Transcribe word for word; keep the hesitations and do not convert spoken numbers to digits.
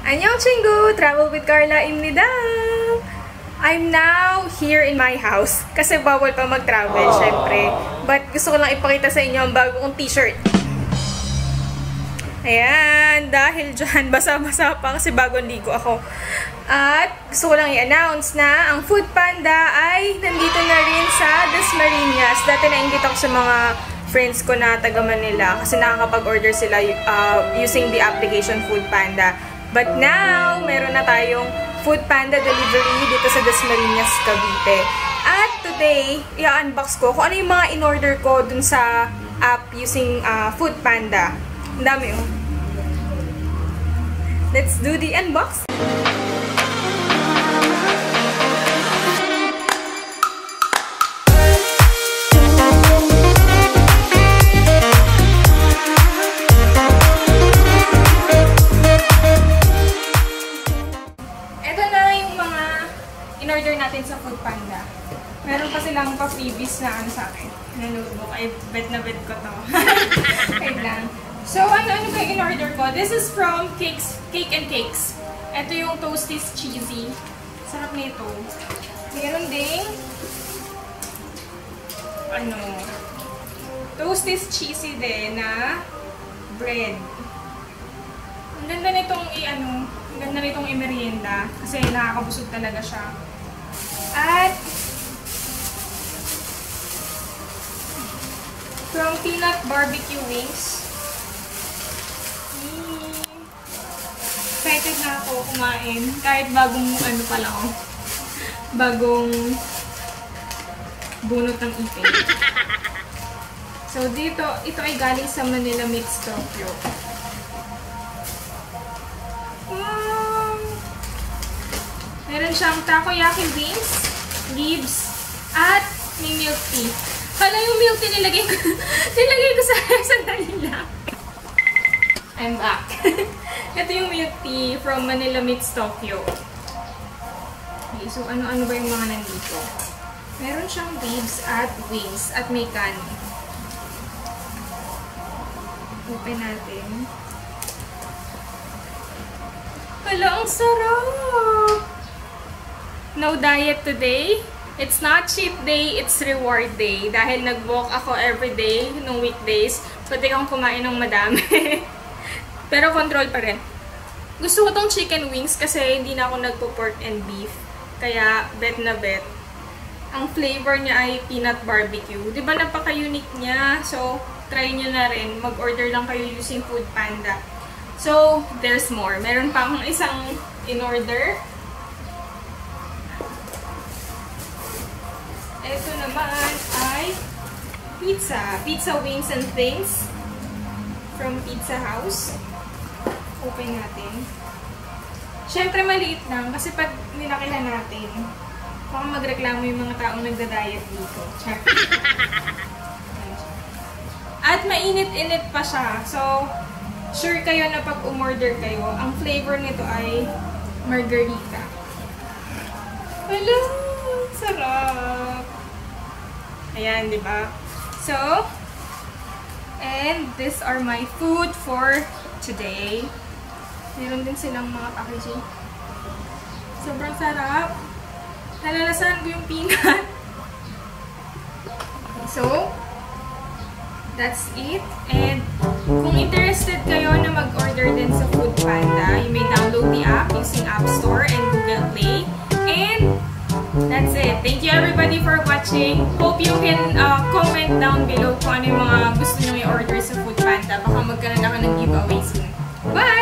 Annyeong Chingu! Travel with Carla Imnida! I'm now here in my house. Kasi bawal pa mag-travel, syempre. But gusto ko lang ipakita sa inyo ang bago kong t-shirt. Ayan, dahil dyan, basa-basa pa kasi bagong ligo ako. At gusto ko lang i-announce na ang FoodPanda ay nandito na rin sa Dasmarinas. Dati na-ingit ako sa mga friends ko na taga Manila kasi nakakapag-order sila uh, using the application FoodPanda. But now, meron na tayong FoodPanda delivery dito sa Dasmarinas, Cavite. At today, i-unbox ko kung ano yung mga in-order ko dun sa app using uh, FoodPanda. Ang dami oh. Let's do the unbox! In-order natin sa FoodPanda. Meron pa silang pa-freebies na ano sa akin. Na notebook. Ay, bet na bet ko to. Wait lang. So, ano-ano ba yung in-order ko? This is from Cakes, Cake and Cakes. Ito yung Toasties Cheesy. Sarap nito. Meron ding ano Toasties Cheesy din na bread. Ang ganda nitong i-ano, ang ganda nitong i-merienda. Kasi nakakabusog talaga siya. At from Peanut Barbecue Wings. Mm. Excited na ako kumain. Kahit bagong ano pa lang ako. Bagong bunot ng ipin. So dito, ito ay galing sa Manila Mixed Tokyo. Meron siyang takoyaki wings, leaves, at may milk tea. Pala yung milk tea nilagay ko, nilagay ko sa sandali lang. I'm back. Ito yung milk tea from Manila Mixed Tokyo. Okay, so ano-ano ba yung mga nandito? Meron siyang leaves at wings at may kanin. Open natin. Hala, ang sarap! No diet today. It's not cheat day, it's reward day. Dahil nag-walk ako everyday nung weekdays. Pwede kang kumain ng madami. Pero control pa rin. Gusto ko tong chicken wings kasi hindi na ako nagpo-pork and beef. Kaya bet na bet. Ang flavor niya ay peanut barbecue. Diba napaka-unique niya? So, try nyo na rin. Mag-order lang kayo using FoodPanda. So, there's more. Meron pa akong isang in-order. Ito naman ay pizza. Pizza wings and things from Pizza House. Open natin. Siyempre maliit lang kasi pag nilakihan natin, baka magreklamo yung mga taong nagda-diet dito. At mainit-init pa siya. So, sure kayo na pag umorder kayo, ang flavor nito ay margarita. Hello! Sarap! Ayan, di ba? So, and these are my food for today. Meron din silang mga packaging. Sobrang sarap. Nalalasahan ko yung peanut. So, that's it. And kung interested kayo na mag-order din sa FoodPanda, you may download the app using App Store and Google Play. And that's it. Thank you everybody for watching. Hope you can uh, comment down below kung ano yung mga gusto nyo i-order sa FoodPanda. Baka magkaroon ako ng giveaway soon. Bye!